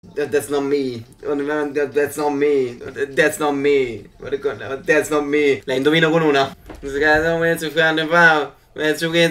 That's not me. That's not me. That's not me. That's not me. La indovino con una. So che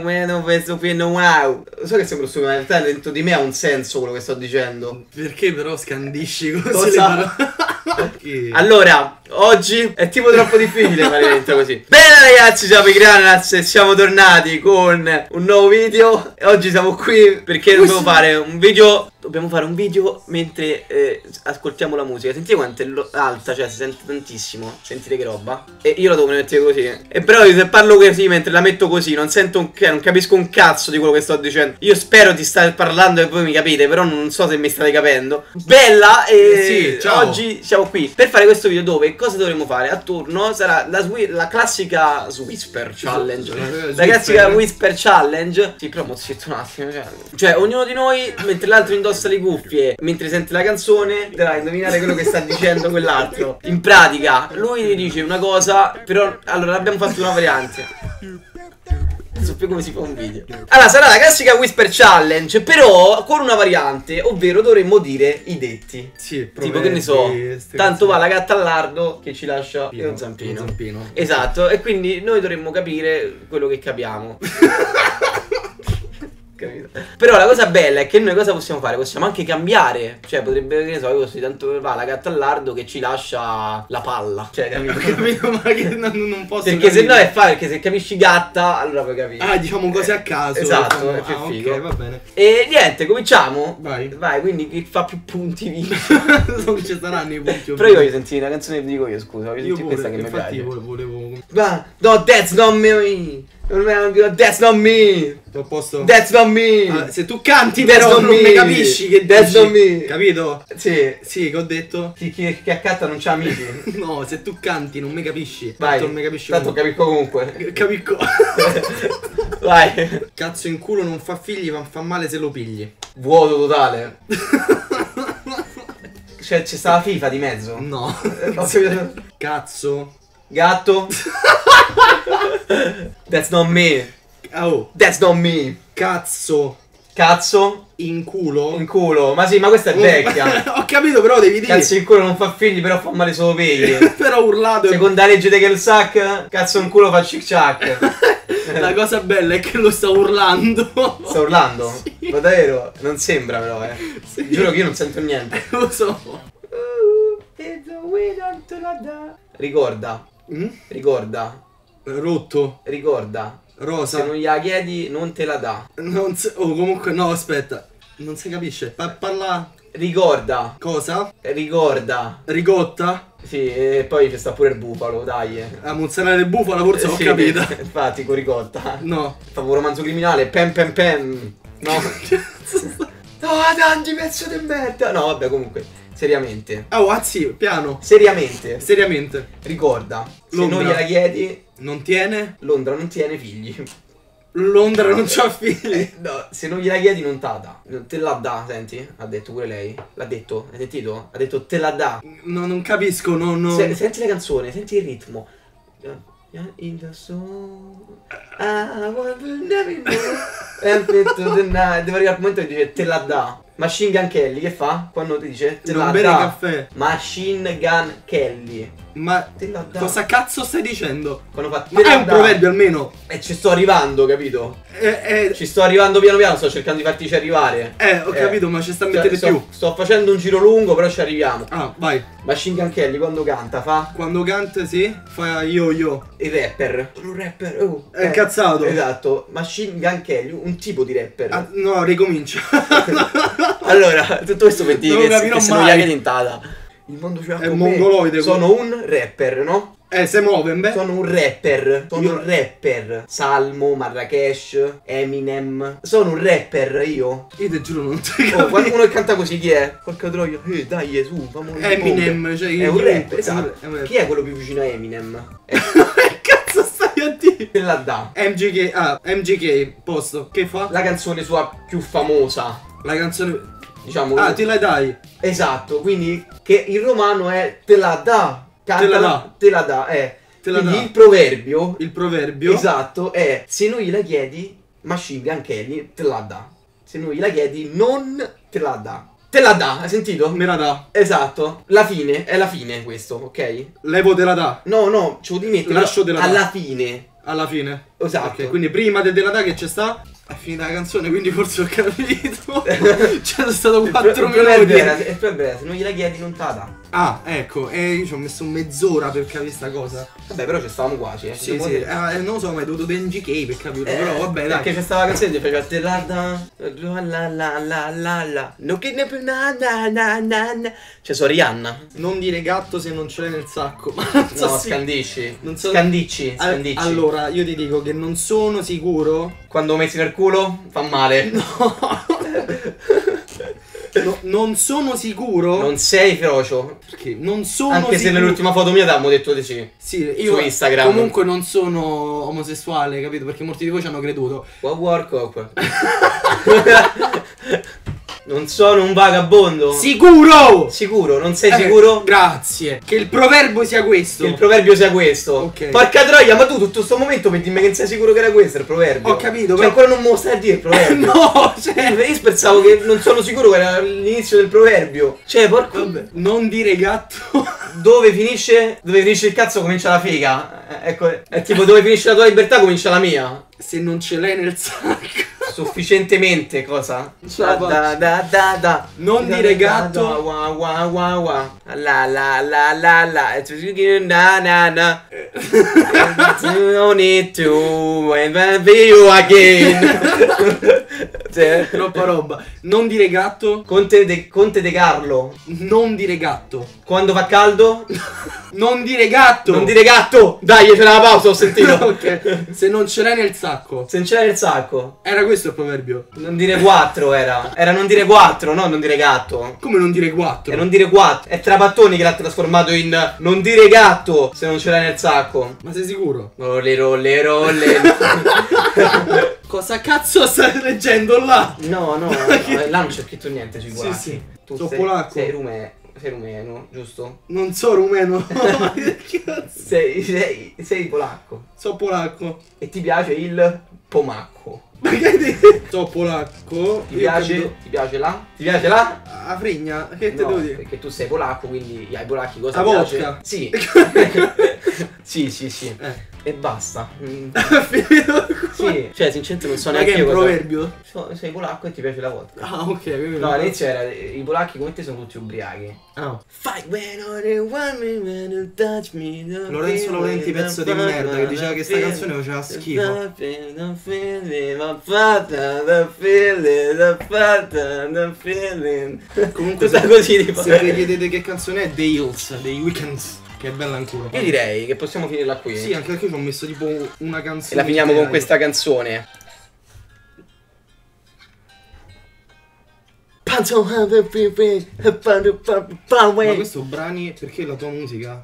sembro stupido, ma in realtà dentro di me ha un senso quello che sto dicendo. Perché però scandisci così Cosa? le parole? Allora, oggi è tipo troppo difficile fare dentro così. Bene ragazzi, siamo i Granaz e siamo tornati con un nuovo video. E oggi siamo qui perché dobbiamo fare un video. Dobbiamo fare un video mentre ascoltiamo la musica. Sentite quanto è alta, cioè si sente tantissimo. Sentite che roba. E io la devo mettere così. E però io se parlo così mentre la metto così non sento non capisco un cazzo di quello che sto dicendo. Io spero di stare parlando e voi mi capite, però non so se mi state capendo. Bella e sì, ciao. Oggi siamo qui per fare questo video dove cosa dovremo fare? A turno sarà la classica Whisper Challenge. La classica Whisper Challenge. Sì, però mo zitto un attimo. Cioè ognuno di noi mentre l'altro indossa le cuffie, mentre sente la canzone, dovrà indovinare quello che sta dicendo quell'altro. In pratica, lui gli dice una cosa, però allora abbiamo fatto una variante. Non so più come si fa un video. Allora, sarà la classica Whisper Challenge, però con una variante, ovvero dovremmo dire i detti. Sì, tipo che ne so, tanto va la gatta al lardo che ci lascia un zampino. Esatto, e quindi noi dovremmo capire quello che capiamo. Capito? Però la cosa bella è che noi cosa possiamo fare? Possiamo anche cambiare. Cioè potrebbe, che ne so, io così tanto va la gatta al lardo che ci lascia la palla. Cioè capito? Capito? Ma che non posso Perché capire. se no è facile, perché se capisci gatta allora puoi capire. Ah, diciamo cose a caso. Esatto, è più figo. ok, va bene. E niente, cominciamo? Vai. Vai, quindi chi fa più punti vince. Non ci saranno i punti. Però io voglio sentire una canzone che dico io, scusa, voglio Io sentire pure, questa che mi infatti piace. volevo. Ma, no, that's not me. That's not me. Sto a posto. That's not me. Ah, se tu canti That's però not non me. mi capisci che That's dici. not me. Capito? Sì. Sì, che ho detto? Chi accatta non c'ha amici. No, se tu canti non mi capisci. Vai. Tanto non mi capisci. Tanto capisco comunque. Capisco. Vai. Cazzo in culo non fa figli, ma fa male se lo pigli. Vuoto totale. Cioè c'è sta la FIFA di mezzo. No. Ho capito. Cazzo. Gatto. That's not me. Oh. That's not me. Cazzo. Cazzo In culo. in culo. Ma sì, ma questa è vecchia. Ho capito, però devi dire. Cazzo in culo non fa figli, però fa male solo pegli. Però urlato. Seconda legge di Kelsack, cazzo in culo fa cic ciac. La cosa bella è che lo sta urlando. Sta urlando? Sì. Ma davvero? Non sembra però, Sì. Giuro che io non sento niente. Lo so. Ricorda. Ricorda. Rotto. Ricorda. Se Rosa. non gliela chiedi non te la dà. Non si... Oh, comunque no, aspetta. Non si capisce. Parla. Ricorda. Cosa? Ricorda. Ricotta? Sì, e poi c'è sta pure il bufalo, dai. La mozzarella del bufala forse ho Sì, capita. Infatti, con ricotta. No. Fa un romanzo criminale, pem pem pem. No. No, tanti pezzo di merda. No, vabbè, comunque, seriamente. Oh, anzi, piano. Seriamente. Seriamente. Ricorda, se Londra. non gliela chiedi, Non tiene? Londra non tiene figli. Londra non c'ha figli. No, se non gliela chiedi non te la dà. Non te la dà, senti? Ha detto pure lei. L'ha detto? Hai sentito? Ha detto te la dà. No, non capisco, no. Senti la canzone, senti il ritmo. In the song I want to never know. And fit to the night. Deve arrivare il momento che dice te la dà. Machine Gun Kelly che fa? Quando ti dice te Non la bere dà. caffè. Machine Gun Kelly. Ma Te la dà. cosa cazzo stai dicendo? Quando fa Ma te è la un dà. proverbio almeno. E ci sto arrivando, capito? Ci sto arrivando piano piano, sto cercando di fartici arrivare. Ho capito, ma ci sta a mettere Cioè, più. sto facendo un giro lungo, però ci arriviamo. Ah, vai. Machine Gun Kelly quando canta fa Quando canta, sì, fa io. il rapper. Un rapper, oh. È incazzato. Esatto, Machine Gun Kelly, un tipo di rapper. Ah, no, ricomincia. Allora, tutto questo per dire Non lo che capirò se non mai. gli hai tentata. Il mondo ce l'ha È con me. mongoloide. Sono un rapper, no? Se muove, beh. Sono un rapper. Sono Io- un rapper. Salmo, Marrakesh, Eminem. Sono un rapper io. Io te giuro non ti Oh, capisco. qualcuno che canta così chi è? Porca troia. Dai, su, fammi un Eminem, cioè È un rapper, esatto. È un rapper. Chi è quello più vicino a Eminem? Che cazzo stai a dire? Te la dà. MGK, posto. Che fa? La canzone sua più famosa. La canzone. Diciamo. Ah, te la dai. Esatto, quindi che in romano è te la dà. Canta, Te la dà. Te la dà, Te la quindi dà. il proverbio. Il proverbio. Esatto, è se non gliela chiedi, Machine Gun Kelly te la dà. Se non gliela chiedi, non te la dà. Te la dà, hai sentito? Me la dà. Esatto. La fine, è la fine questo, ok? Levo te la dà. No, ce lo devi mettere. Lascio te la dà. Alla fine. Alla fine. Esatto. Ok, quindi prima de della dà che c'è sta? È finita la canzone, quindi forse ho capito. C'è stato 4 minuti. Il problema è se non gliela chiedi non te la dà. Ah, ecco, e io ci ho messo mezz'ora per capire sta cosa. Vabbè, però ci stavamo quasi, Sì, non lo so, ma hai dovuto da NGK per capirlo, però vabbè, dai. Perché c'è stava la canzone che faceva te la da la no che ne na. Cioè sono Rihanna. Non dire gatto se non ce l'hai nel sacco. Ma non so No, se... scandisci. Non so... Scandicci. Allora, io ti dico che non sono sicuro. Quando metti nel culo fa male. No, non sono sicuro. Non sei ferocio. Perché non sono Anche sicuro. se nell'ultima foto mia t'abbiamo detto di sì. Sì, io su Instagram. Comunque non sono omosessuale, capito? Perché molti di voi ci hanno creduto. Non sono un vagabondo. Sicuro! Sicuro, non sei sicuro? Grazie. Che il proverbio sia questo. Che il proverbio sia questo. Ok. Porca troia, ma tu tutto sto momento per dirmi che non sei sicuro che era questo il proverbio. Ho capito, Cioè ancora non me lo stai a dire il proverbio. No, cioè. Io pensavo che non sono sicuro che era l'inizio del proverbio. Cioè, porco. Vabbè. Non dire gatto. Dove finisce il cazzo comincia la figa. Ecco, è tipo dove finisce la tua libertà comincia la mia. Se non ce l'hai nel sacco. Sufficientemente cosa? Non dire gatto. No need to you again. Troppa roba. Non dire gatto. Conte de Carlo. Non dire gatto. Quando fa caldo? Non dire gatto. Non dire gatto. Dai, c'è una pausa, ho sentito. Ok. Se non ce l'hai nel sacco. Se non ce l'hai nel sacco. Era questo il proverbio. Non dire 4 era. Era non dire 4, no non dire gatto. Come non dire 4? E non dire 4. È Trapattoni che l'ha trasformato in non dire gatto se non ce l'hai nel sacco. Ma sei sicuro? Rolle. Cosa cazzo stai leggendo là? No, là non c'è scritto niente sui polacchi. Sì. Tu Sono sei, polacco. sei rumeno, giusto? Non so rumeno. sei polacco. So polacco. E ti piace il pomacco. Ma che hai detto? So polacco. Ti piace là? Ti piace là? A fregna, che te No, devo dire? perché tu sei polacco, quindi ai polacchi cosa La piace? vodka. Sì. sì. E basta. Sì, cioè sinceramente non so Ma neanche che è un cosa. proverbio? Sei polacco e ti piace la vodka. Ah, ok. No, all'inizio era i polacchi come te sono tutti ubriachi. Ah. Fight when you want me, when you touch me. Lorenzo Laurenti, pezzo di merda, che diceva che sta canzone faceva schifo. Comunque sta così tipo. se vi chiedete che canzone è, The Hills, dei Weekends. Che è bella ancora. Io direi che possiamo finirla qui. Sì, anche perché ci ho messo tipo una canzone. E la finiamo con questa canzone. Ma questo brani perché la tua musica?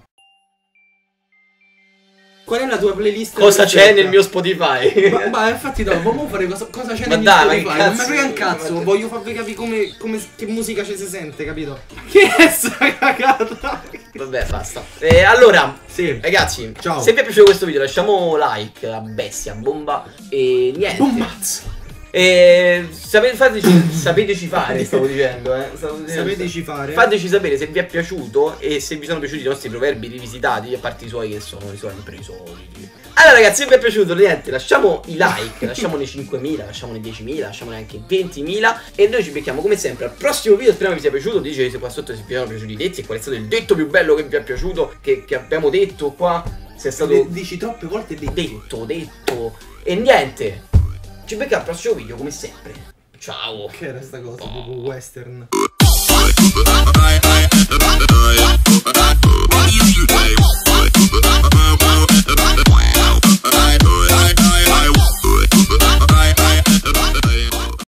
Qual è la tua playlist? Cosa c'è nel mio Spotify? Ma infatti dopo vamos fare cosa c'è nel mio dai, Spotify. ma Non mi frega un cazzo, voglio farvi capire che musica ci si sente, capito? Che è sta cagata? Vabbè, basta. Allora, sì, ragazzi, ciao. se vi è piaciuto questo video lasciamo like, a bestia, bomba e niente. Bombazzo. Sapeteci fare, stavo dicendo, Sapeteci fare. Fateci sapere se vi è piaciuto e se vi sono piaciuti i nostri proverbi rivisitati, a parte i suoi che sono sempre i soliti. Allora ragazzi, se vi è piaciuto niente, lasciamo i like, lasciamone 5.000, lasciamone 10.000, lasciamone anche 20.000 e noi ci becchiamo come sempre al prossimo video. Speriamo vi sia piaciuto. Dicete qua sotto se vi sono piaciuti i detti e qual è stato il detto più bello che vi è piaciuto, che abbiamo detto qua. Se è stato dici troppe volte detto. E niente, ci becchiamo al prossimo video come sempre. Ciao. Che era sta cosa? Tipo western. What you